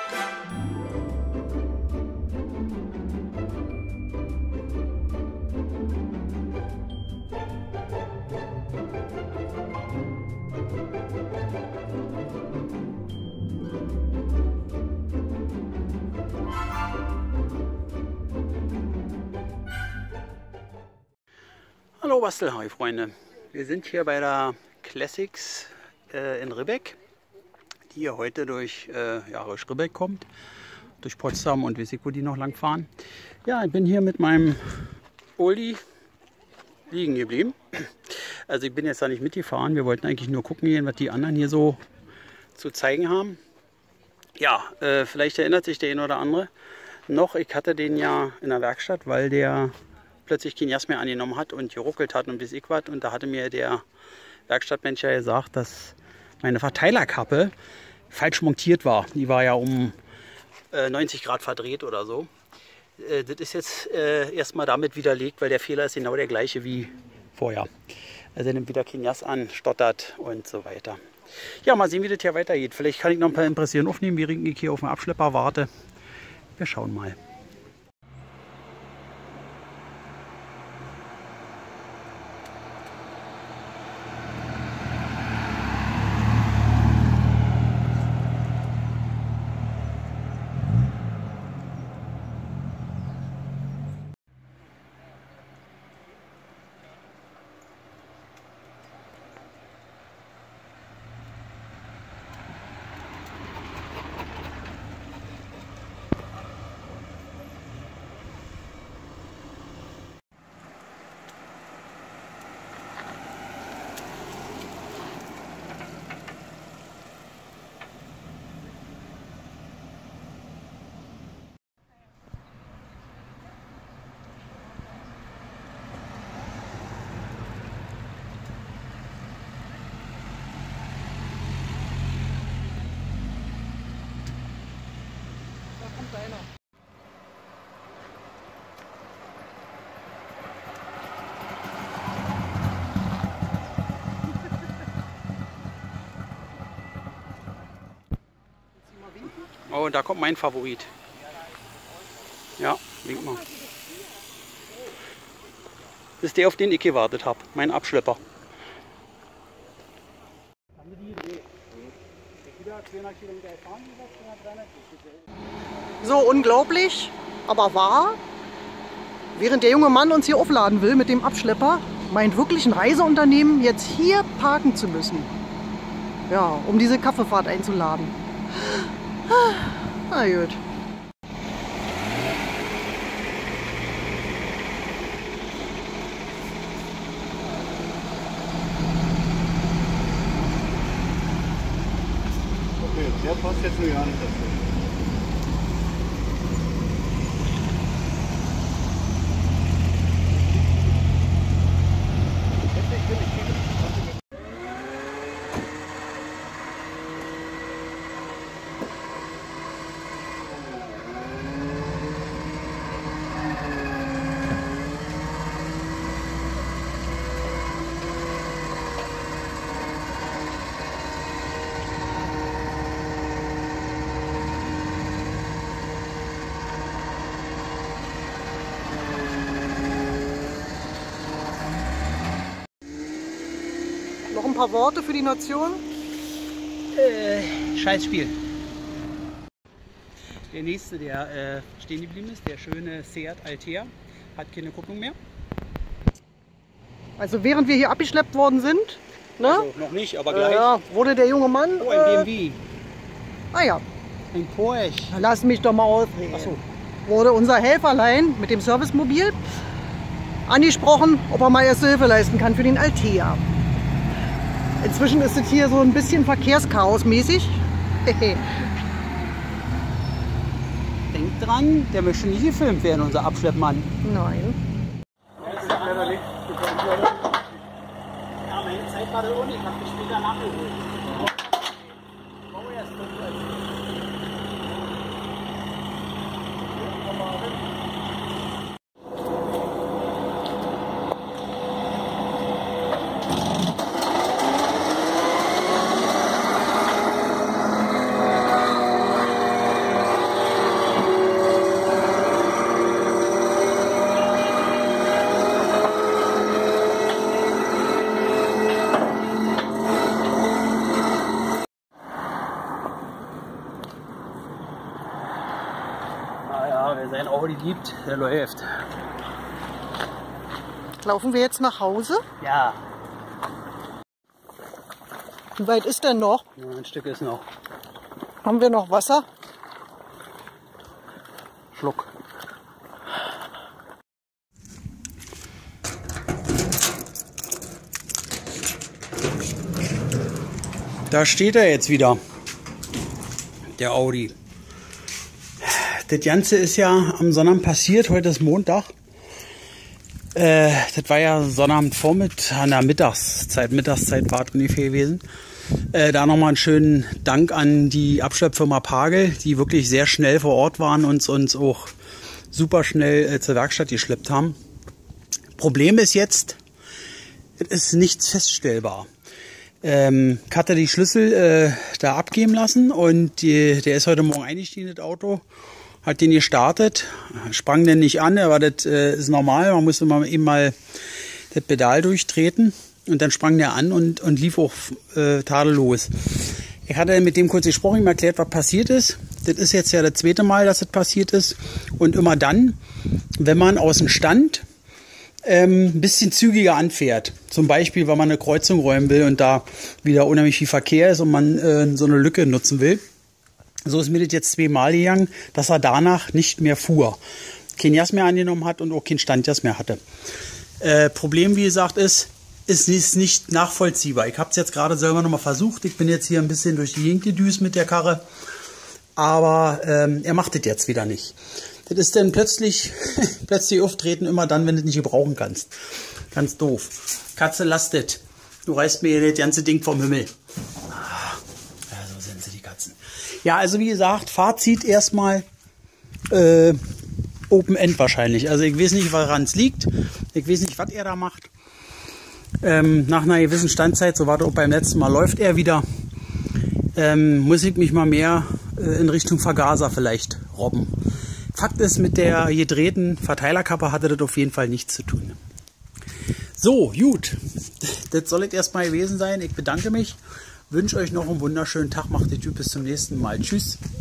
Hallo Bastelhai-Freunde, wir sind hier bei der Classics in Ribbeck, die hier heute durch Ribbeck kommt, durch Potsdam und weiß ich, wo die noch lang fahren. Ja, ich bin hier mit meinem Oldie liegen geblieben. Also ich bin jetzt da nicht mitgefahren, wir wollten eigentlich nur gucken gehen, was die anderen hier so zu zeigen haben. Ja, vielleicht erinnert sich der eine oder andere noch, ich hatte den ja in der Werkstatt, weil der plötzlich kein Gas mehr angenommen hat und geruckelt hat und bis ich was. Und da hatte mir der Werkstattmensch ja gesagt, dass meine Verteilerkappe falsch montiert war. Die war ja um 90 Grad verdreht oder so. Das ist jetzt erstmal damit widerlegt, weil der Fehler ist genau der gleiche wie vorher. Also er nimmt wieder kein Gas an, stottert und so weiter. Ja, mal sehen, wie das hier weitergeht. Vielleicht kann ich noch ein paar Impressionen aufnehmen, während ich hier auf den Abschlepper warte. Wir schauen mal. Oh, und da kommt mein Favorit. Ja, wink mal. Das ist der, auf den ich gewartet habe. Mein Abschlepper. So unglaublich, aber wahr. Während der junge Mann uns hier aufladen will mit dem Abschlepper, meint wirklich ein Reiseunternehmen, jetzt hier parken zu müssen. Ja, um diese Kaffeefahrt einzuladen. Na gut. Okay, der passt jetzt nur gar nicht dazu. Noch ein paar Worte für die Nation? Scheißspiel. Der nächste, der stehen geblieben ist, der schöne Seat Altea, hat keine Kupplung mehr. Also während wir hier abgeschleppt worden sind, ne? Also noch nicht, aber gleich. Wurde der junge Mann... Oh, ein BMW. Ah ja, Ein Porsche. lass mich doch mal ausreden. Ach so. Wurde unser Helferlein mit dem Servicemobil angesprochen, ob er mal erste Hilfe leisten kann für den Altea. Inzwischen ist es hier so ein bisschen Verkehrschaos-mäßig. Denkt dran, der möchte nicht gefilmt werden, unser Abschleppmann. Nein. Ja, meine Zeit war da ohne, ich habe mich später nachgeholt. wer sein Audi liebt, der läuft. Laufen wir jetzt nach Hause? Ja. Wie weit ist denn noch? Ja, ein Stück ist noch. Haben wir noch Wasser? Schluck. Da steht er jetzt wieder, der Audi. Das Ganze ist ja am Sonnabend passiert, heute ist Montag. Das war ja Sonnabendvormittag, an der Mittagszeit war es ungefähr gewesen. Da nochmal einen schönen Dank an die Abschleppfirma Pagel, die wirklich sehr schnell vor Ort waren und uns auch super schnell zur Werkstatt geschleppt haben. Problem ist jetzt, es ist nichts feststellbar. Ich hatte die Schlüssel da abgeben lassen und der ist heute Morgen eingestiegen, das Auto, hat den gestartet, sprang den nicht an, aber das ist normal, man muss immer eben mal das Pedal durchtreten und dann sprang der an und lief auch tadellos. Ich hatte mit dem kurz gesprochen, ihm erklärt, was passiert ist. Das ist jetzt ja das zweite Mal, dass das passiert ist und immer dann, wenn man aus dem Stand ein bisschen zügiger anfährt. Zum Beispiel, weil man eine Kreuzung räumen will und da wieder unheimlich viel Verkehr ist und man so eine Lücke nutzen will. So ist mir das jetzt zweimal gegangen, dass er danach nicht mehr fuhr. Kein Gas mehr angenommen hat und auch kein Standgas mehr hatte. Problem, wie gesagt, ist nicht nachvollziehbar. Ich habe es jetzt gerade selber nochmal versucht. Ich bin jetzt hier ein bisschen durch die Gegend gedüst mit der Karre. Aber er macht das jetzt wieder nicht. Das ist dann plötzlich auftreten, immer dann, wenn du es nicht gebrauchen kannst. Ganz doof. Katze, lass das. Du reißt mir das ganze Ding vom Himmel. Ja, so sind sie, die Katzen. Ja, also wie gesagt, Fazit erstmal Open End wahrscheinlich. Also ich weiß nicht, woran es liegt. Ich weiß nicht, was er da macht. Nach einer gewissen Standzeit, so war das auch beim letzten Mal, läuft er wieder. Muss ich mich mal mehr in Richtung Vergaser vielleicht robben. Fakt ist, mit der gedrehten Verteilerkappe hatte das auf jeden Fall nichts zu tun. So, gut. Das soll es erstmal gewesen sein. Ich bedanke mich. Wünsche euch noch einen wunderschönen Tag. Macht die Tür bis zum nächsten Mal. Tschüss.